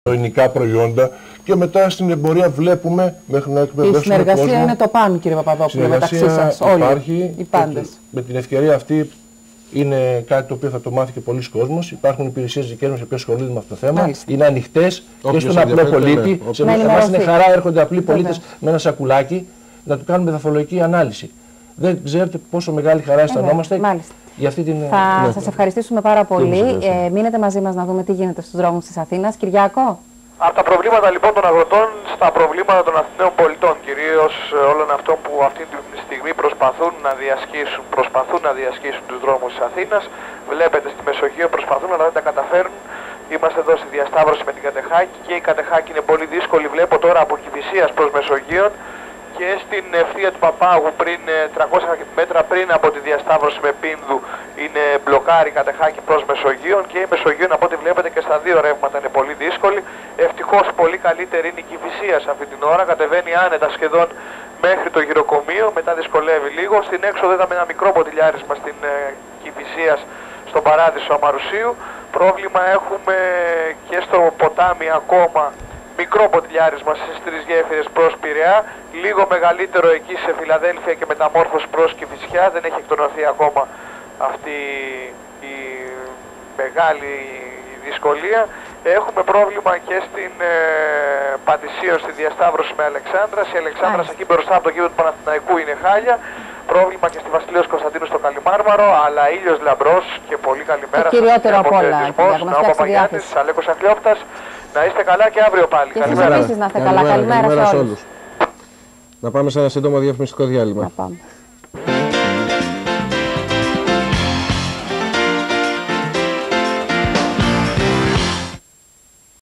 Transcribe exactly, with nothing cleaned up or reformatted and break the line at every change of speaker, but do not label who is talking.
ελληνικά προϊόντα και μετά στην εμπορία βλέπουμε μέχρι να εκπαιδεύσουμε κόσμο.
Η συνεργασία κόσμο. Είναι το πάνω, κύριε Παπαδόπουλο, μεταξύ σας όλοι,
υπάρχει,
οι πάντες.
Με την ευκαιρία αυτή είναι κάτι το οποίο θα το μάθει και πολλοί κόσμος. Υπάρχουν υπηρεσίες δικές μας οι οποίες ασχολούνται με αυτό το θέμα. Μάλιστα. Είναι ανοιχτές και στον απλό πολίτη. Σε εμάς είναι χαρά, έρχονται απλοί πολίτες με ένα σακουλάκι να του κάνουμε δαφολογική ανάλυση. Δεν ξέρετε πόσο μεγάλη χαρά αισθανόμαστε για αυτή την.
Θα ναι. σας ευχαριστήσουμε πάρα πολύ. Ε, μείνετε μαζί μας να δούμε τι γίνεται στους δρόμους της Αθήνας. Κυριάκο.
Από τα προβλήματα λοιπόν των αγροτών στα προβλήματα των Αθηναίων πολιτών, κυρίως όλων αυτών που αυτή τη στιγμή προσπαθούν να διασχίσουν, προσπαθούν να διασχίσουν τους δρόμους της Αθήνας. Βλέπετε στη Μεσογείο προσπαθούν αλλά δεν τα καταφέρνουν. Είμαστε εδώ στη διασταύρωση με την Κατεχάκη και η Κατεχάκη είναι πολύ δύσκολη. Βλέπω τώρα από Κηφισίας προς Μεσογείον και στην ευθεία του Παπάγου πριν τριακόσια μέτρα πριν από τη διασταύρωση με Πίνδου είναι μπλοκάρι Κατεχάκη προς Μεσογείον και η Μεσογείον από ό,τι βλέπετε και στα δύο ρεύματα είναι πολύ δύσκολη. Ευτυχώς πολύ καλύτερη είναι η Κηφισίας αυτή την ώρα, κατεβαίνει άνετα σχεδόν μέχρι το γυροκομείο, μετά δυσκολεύει λίγο. Στην έξοδο είδαμε ένα μικρό ποτηλιάρισμα στην ε, Κηφισίας στον παράδεισο Αμαρουσίου. Πρόβλημα έχουμε και στο ποτάμι ακόμα. Μικρό ποτηλιάρισμα στις τρεις γέφυρες προς Πειραιά, λίγο μεγαλύτερο εκεί σε Φιλαδέλφια και μεταμόρφωση προς Κηφισιά, δεν έχει εκτονωθεί ακόμα αυτή η μεγάλη δυσκολία. Έχουμε πρόβλημα και στην ε, Πατησίων στη διασταύρωση με Αλεξάνδρας, η Αλεξάνδρας εκεί μπροστά από το γήπεδο του Παναθηναϊκού είναι χάλια. Πρόβλημα και στη Βασιλείος Κωνσταντίνου στο Καλιμάρμαρο, αλλά ήλιος λαμπρός και πολύ καλημέρα.
Το κυριότερο από όλα,
ο Παπαγιάννης, Αλέκος Αχλιόπτας. Να είστε καλά και αύριο πάλι.
Και εσείς επίσης να είστε καλά. Καλημέρα σε όλους.
Να πάμε σε ένα σύντομο διαφημιστικό διάλειμμα.
Να πάμε.